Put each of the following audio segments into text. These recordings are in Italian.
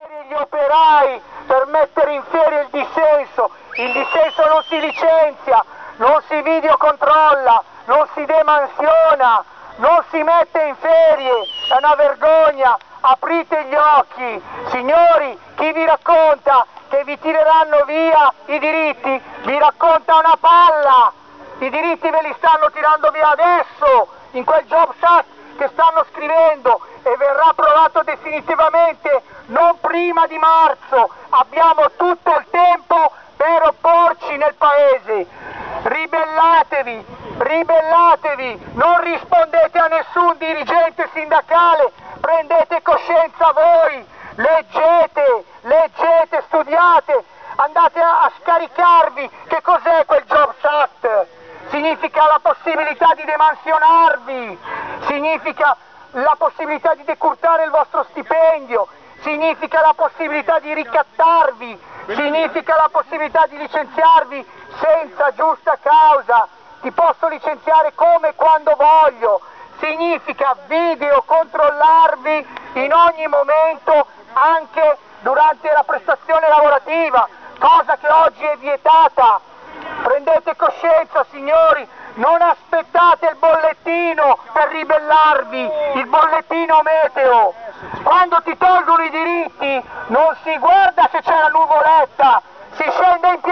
ferie gli operai, per mettere in ferie il dissenso non si licenzia, non si videocontrolla, non si demansiona, non si mette in ferie, è una vergogna, aprite gli occhi, signori, chi vi racconta che vi tireranno via i diritti, vi racconta una palla, i diritti ve li stanno tirando via adesso, in quel Jobs Act che stanno scrivendo e verrà approvato definitivamente non prima di marzo, abbiamo tutto il tempo per opporci nel paese, ribellatevi, non rispondete a nessun dirigente sindacale, prendete coscienza voi, leggete, studiate, andate a scaricarvi che cos'è quel Jobs Act, significa la possibilità di demansionarvi, significa la possibilità di decurtare il vostro stipendio, significa la possibilità di ricattarvi, significa la possibilità di licenziarvi senza giusta causa, ti posso licenziare come e quando voglio, significa videocontrollarvi in ogni momento anche durante la prestazione lavorativa, cosa che oggi è vietata. Prendete coscienza, signori, non aspettate il bollettino per ribellarvi, il bollettino meteo. Quando ti tolgono i diritti non si guarda se c'è la nuvoletta, si scende in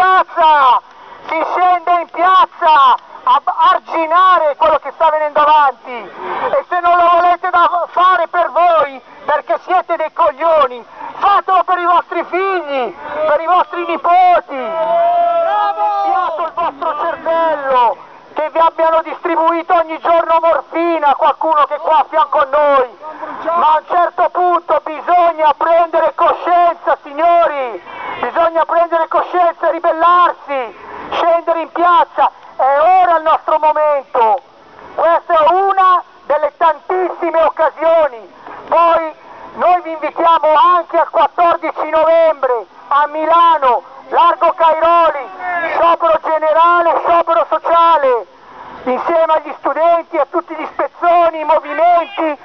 piazza a arginare quello che sta venendo avanti. E se non lo volete fare per voi, perché siete dei coglioni, fatelo per i vostri figli, per i vostri nipoti. Abbiate il vostro cervello, che vi abbiano distribuito ogni giorno morfina, qualcuno che è qua a fianco a noi. Ma a un certo punto bisogna prendere coscienza, signori, bisogna prendere coscienza e ribellarsi, scendere in piazza, è ora il nostro momento. Questa è una delle tantissime occasioni. Poi noi vi invitiamo anche al 14 novembre a Milano, Largo Cairoli, sciopero generale, sciopero sociale, insieme agli studenti, a tutti gli spezzoni, i movimenti,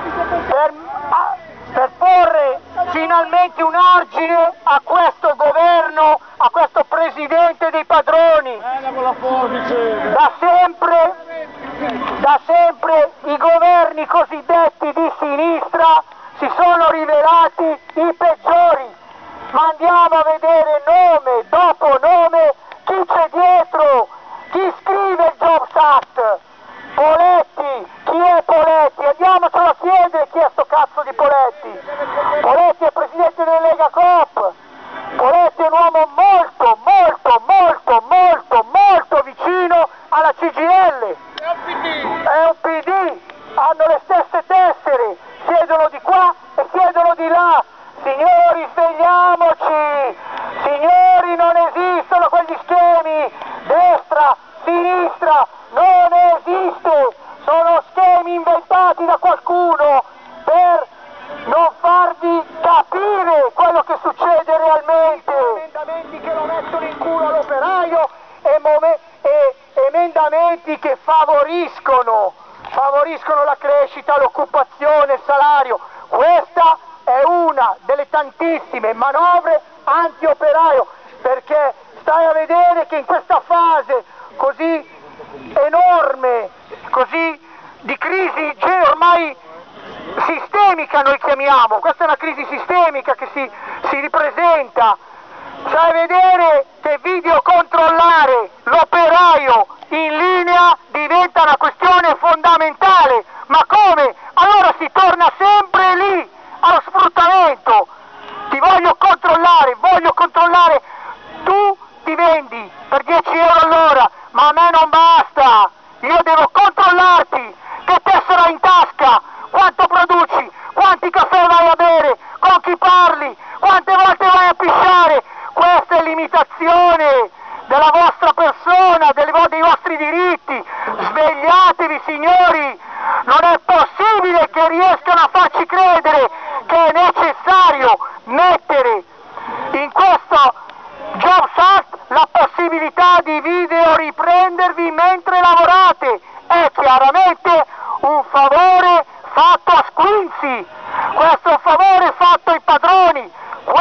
per porre finalmente un argine a questo governo, a questo presidente dei padroni. Da sempre i governi cosiddetti di sinistra si sono rivelati i peggiori, ma andiamo a vedere nome dopo nome chi c'è dietro, chi scrive il Jobs Act. Poletti, chi è Poletti? Andiamocelo a chiedere chi è sto cazzo di Poletti. Poletti è presidente della Lega Coop, Poletti è un uomo molto vicino alla CGIL, è un PD, hanno le stesse tessere, siedono di qua e siedono di là. Signori, svegliamoci, signori, non esistono quegli schemi, destra, sinistra, non esiste, sono schemi inventati da qualcuno per non farvi capire quello che succede realmente. Emendamenti che lo mettono in culo all'operaio e emendamenti che favoriscono la crescita, l'occupazione, il salario. Questa è una delle tantissime manovre anti-operaio, perché stai a vedere che in questa fase così enorme, così di crisi ormai sistemica noi chiamiamo, questa è una crisi sistemica che si ripresenta, stai a vedere che videocontrollare l'operaio in linea diventa una questione fondamentale. Ma come? Allora si torna sempre lì, allo sfruttamento. Ti voglio controllare, tu ti vendi per 10 euro all'ora, ma a me non basta, io devo controllarti, che tessera hai in tasca, quanto produci, quanti caffè vai a bere, con chi parli, quante volte vai a pisciare. Questa è l'imitazione della vostra persona, dei vostri diritti. Svegliatevi, signori, non è possibile che riescano a farci credere che è necessario mettere in questo Jobs Act la possibilità di video riprendervi mentre lavorate. È chiaramente un favore fatto a squinzi, questo è un favore fatto ai padroni,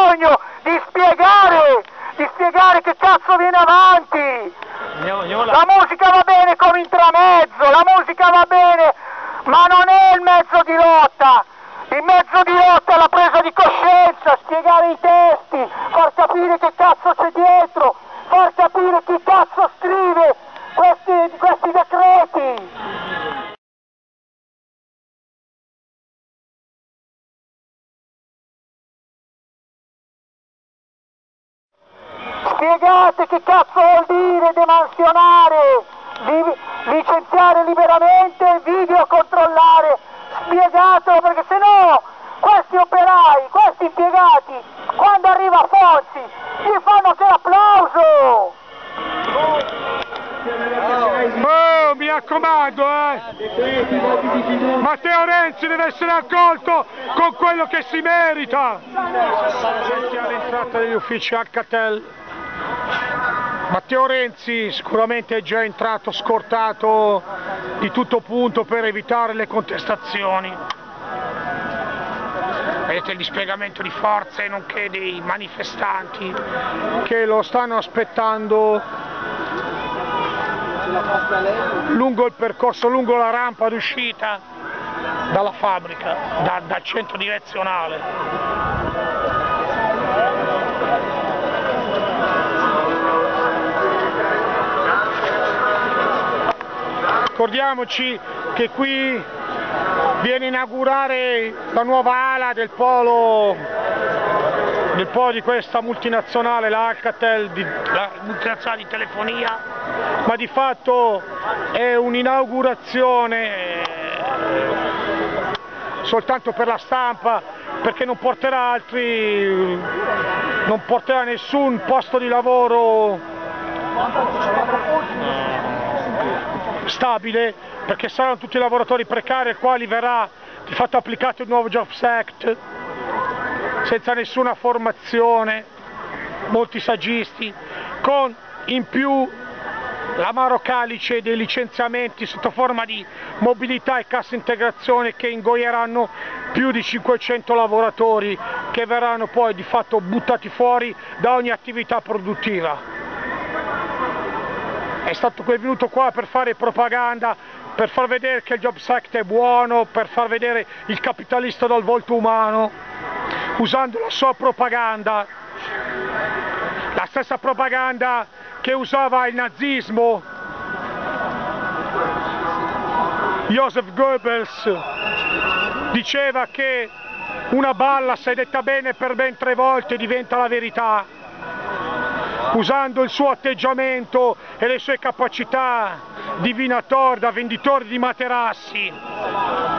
bisogno di spiegare che cazzo viene avanti. La musica va bene come intramezzo, la musica va bene, ma non è il mezzo di lotta. Il mezzo di lotta è la presa di coscienza, spiegare i testi, far capire che cazzo c'è dietro, far capire chi cazzo scrive questi decreti. Spiegate che cazzo vuol dire demansionare, licenziare liberamente, video controllare, spiegatelo, perché sennò questi operai, questi impiegati, quando arriva Fonzi, gli fanno anche l'applauso! Oh, mi raccomando, Matteo Renzi deve essere accolto con quello che si merita! Senti all'entrata degli uffici Alcatel. Matteo Renzi sicuramente è già entrato scortato di tutto punto per evitare le contestazioni. Vedete il dispiegamento di forze nonché dei manifestanti che lo stanno aspettando lungo il percorso, lungo la rampa d'uscita dalla fabbrica, dal centro direzionale. Ricordiamoci che qui viene a inaugurare la nuova ala del polo di questa multinazionale, la Alcatel, la multinazionale di telefonia, ma di fatto è un'inaugurazione soltanto per la stampa, perché non porterà nessun posto di lavoro stabile, perché saranno tutti lavoratori precari ai quali verrà di fatto applicato il nuovo Jobs Act senza nessuna formazione, molti saggisti, con in più l'amaro calice dei licenziamenti sotto forma di mobilità e cassa integrazione che ingoieranno più di 500 lavoratori che verranno poi di fatto buttati fuori da ogni attività produttiva. È stato venuto qua per fare propaganda, per far vedere che il Jobs Act è buono, per far vedere il capitalista dal volto umano, usando la sua propaganda, la stessa propaganda che usava il nazismo. Joseph Goebbels diceva che una balla, se detta bene per ben 3 volte, diventa la verità, usando il suo atteggiamento e le sue capacità divinatorie da venditore di materassi.